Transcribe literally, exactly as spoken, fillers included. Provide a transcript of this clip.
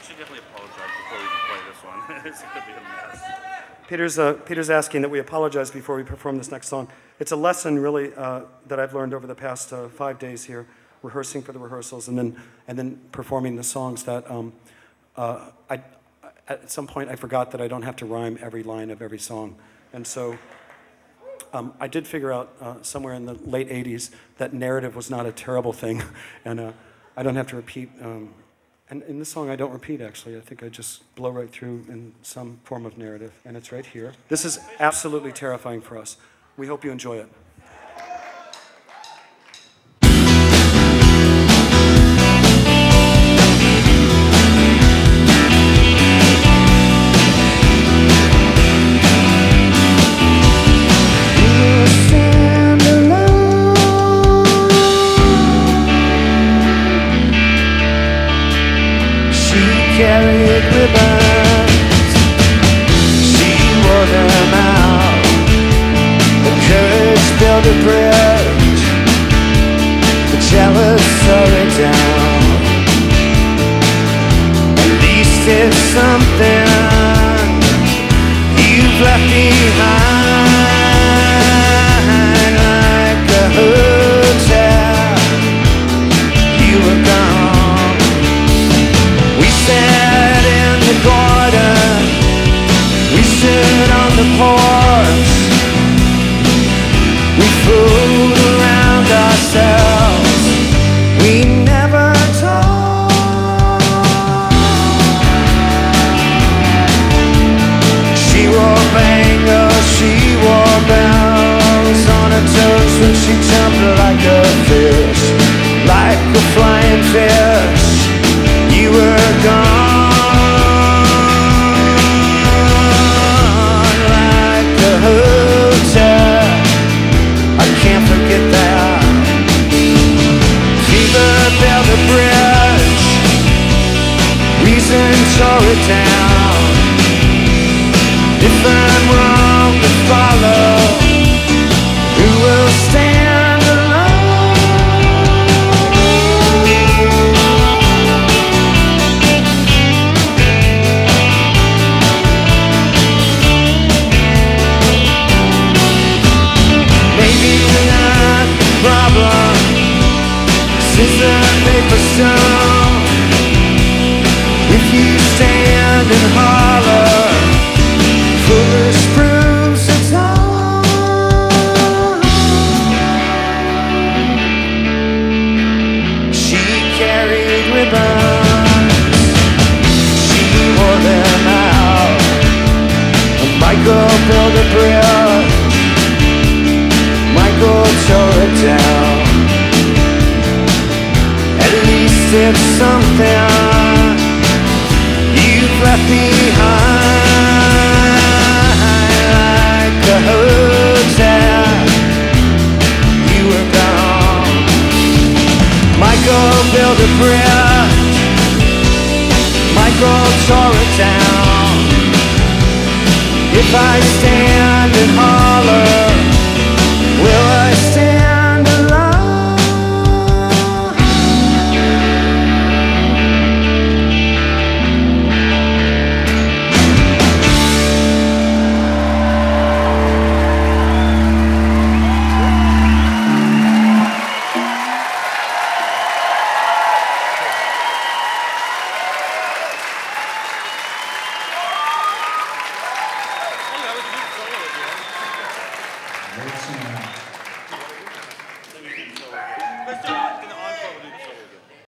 should definitely apologize before we can play this one. It's going to be a mess. Peter's, uh, Peter's asking that we apologize before we perform this next song. It's a lesson, really, uh, that I've learned over the past uh, five days here, rehearsing for the rehearsals and then, and then performing the songs that um, uh, I, at some point I forgot that I don't have to rhyme every line of every song. And so um, I did figure out uh, somewhere in the late eighties that narrative was not a terrible thing. And uh, I don't have to repeat. Um, and in this song, I don't repeat, actually. I think I just blow right through in some form of narrative. And it's right here. This is absolutely terrifying for us. We hope you enjoy it. Carried ribbons, she wore them out. The courage built a bridge, the jealous saw it down. At least it's something you've left behind, like a hotel. You were gone. Sat in the garden, we stood on the porch, we fooled around ourselves, we never talked. She wore bangles, she wore bells on her toes when she jumped like a fish, like a flying fish. You were gone, like a hotel. I can't forget that. Fever built a bridge, reason tore it down. If I'm wrong to follow, who will stand alone? Scissor, paper, stone. If you stand and holler, foolish proves it's all. She carried ribbons, she wore them out. Michael built a bridge, Michael tore it down. It's something you've left behind, like a hotel. You were gone. Michael built a bridge, Michael tore it down. If I stand and holler, will I stand alone? Oh, that was a good solo, yeah. Great song.